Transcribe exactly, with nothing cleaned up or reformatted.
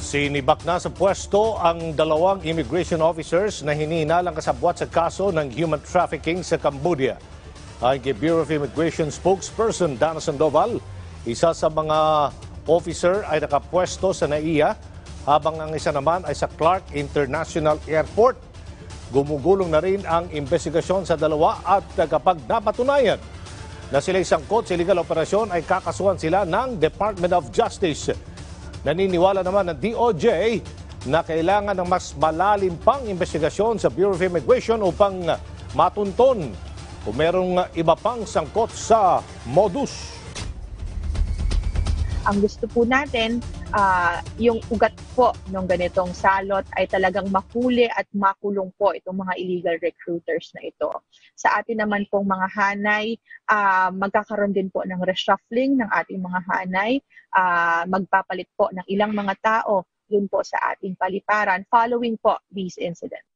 Sinibak na sa pwesto ang dalawang immigration officers na hinihinalang kasabwat sa kaso ng human trafficking sa Cambodia. Ayon kay Bureau of Immigration spokesperson Dana Sandoval, isa sa mga officer ay nakapwesto sa N A I A habang ang isa naman ay sa Clark International Airport. Gumugulong na rin ang investigasyon sa dalawa at kapag napatunayan na sila'y sangkot sa illegal operasyon ay kakasuhan sila ng Department of Justice. Naniniwala naman ng D O J na kailangan ng mas malalim pang investigasyon sa Bureau of Immigration upang matunton kung merong iba pang sangkot sa modus. Ang gusto po natin, uh, yung ugat po ng ganitong salot ay talagang mahuli at makulong po itong mga illegal recruiters na ito. Sa atin naman pong mga hanay, uh, magkakaroon din po ng reshuffling ng ating mga hanay, uh, magpapalit po ng ilang mga tao dun po sa ating paliparan following po these incidents.